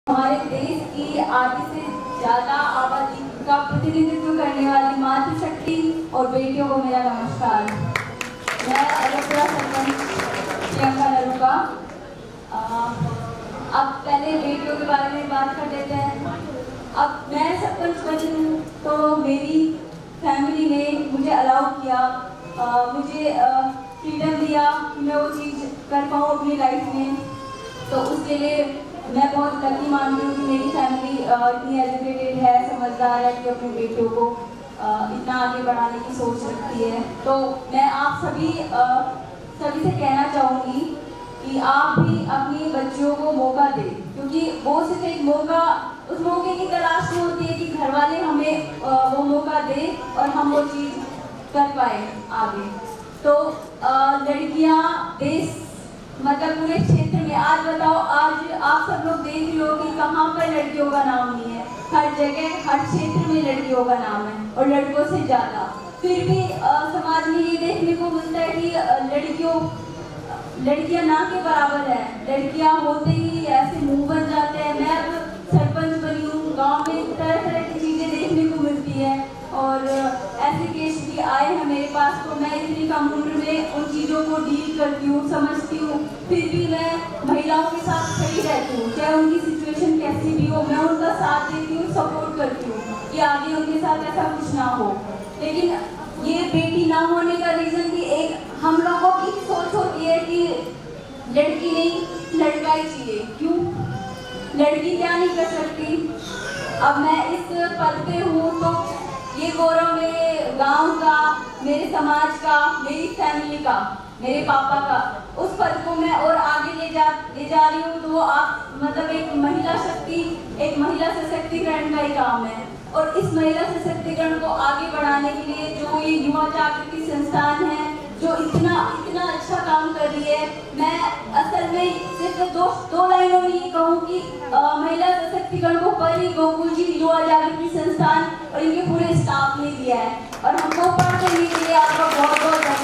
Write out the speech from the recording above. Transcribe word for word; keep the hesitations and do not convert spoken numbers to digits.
हमारे देश की आधी से ज़्यादा आबादी का प्रतिनिधित्व करने वाली मातृशक्ति और बेटियों को मेरा नमस्कार। मैं अयोध्या सरपंच प्रियंका नरूका। अब पहले बेटियों के बारे में बात कर लेते हैं। अब मैं सरपंच बनी हूँ तो मेरी फैमिली ने मुझे अलाउ किया, आ, मुझे फ्रीडम दिया कि मैं वो चीज़ कर पाऊँ अपनी लाइफ में। तो उसके लिए मैं बहुत लकी मानती हूँ कि मेरी फैमिली इतनी एजुकेटेड है, समझदार है कि अपने बेटियों को इतना आगे बढ़ाने की सोच रखती है। तो मैं आप सभी सभी से कहना चाहूँगी कि आप भी अपनी बच्चियों को मौका दें, क्योंकि वो सिर्फ एक मौका, उस मौके की तलाश में होती है कि घर वाले हमें वो मौका दें और हम वो चीज़ कर पाए आगे। तो लड़कियाँ देश मतलब पूरे क्षेत्र में, आज बताओ, आज आप सब लोग देख रहे हो कि कहाँ पर लड़कियों का नाम नहीं है। हर जगह हर क्षेत्र में लड़कियों का नाम है और लड़कों से ज़्यादा। फिर भी आ, समाज में ये देखने को मिलता है कि लड़कियों लड़कियां ना के बराबर है। लड़कियां होते ही ऐसे मुंह बन जाते हैं। मैं अब सरपंच बनी हूँ, गाँव में तरह तरह की चीज़ें देखने को मिलती है और ऐसे केस भी आए हैं मेरे पास। तो मैं इतनी कम उम्र में उन चीज़ों को डील करती हूँ, समझती हूँ। फिर भी मैं महिलाओं के साथ खड़ी रहती हूँ, चाहे उनकी सिचुएशन कैसी भी हो। मैं उनका साथ देती हूँ, सपोर्ट करती हूँ कि आगे उनके साथ ऐसा कुछ ना हो। लेकिन ये बेटी ना होने का रीज़न भी एक हम लोगों की सोच होती है कि लड़की नहीं, लड़का ही चाहिए। क्यों? लड़की क्या नहीं कर सकती? अब मैं इस पद पे हूँ तो ये गौरव मेरे गांव का, मेरे समाज का, मेरी फैमिली का, मेरे पापा का। उस पद को मैं और आगे ले जा ले जा रही हूँ। तो वो आप मतलब एक महिला शक्ति, एक महिला सशक्तिकरण का ही काम है। और इस महिला सशक्तिकरण को आगे बढ़ाने के लिए जो ये युवा जागृति संस्थान है, जो इतना इतना अच्छा काम कर रही है, मैं असल में सिर्फ दो दो लाइनों में ये कहूँ कि आ, महिला सशक्तिकरण को परी गोकुल जी युवा जागृति संस्थान और इनके पूरे स्टाफ ने दिया है। और हमको पढ़ के लिए आपका बहुत बहुत